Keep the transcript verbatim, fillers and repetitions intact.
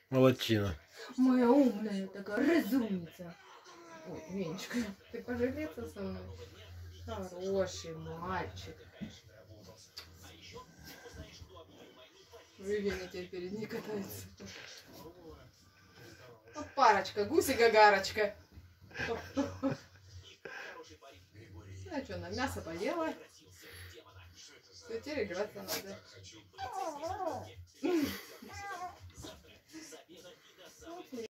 Молодчина. Моя умная такая разумница. Ой, Венечка, ты пожалеться со мной? Хороший мальчик. Веня теперь перед ней катается. Вот парочка, гуси-гагарочка. Ну что, на мясо поела. Все, теперь играться надо.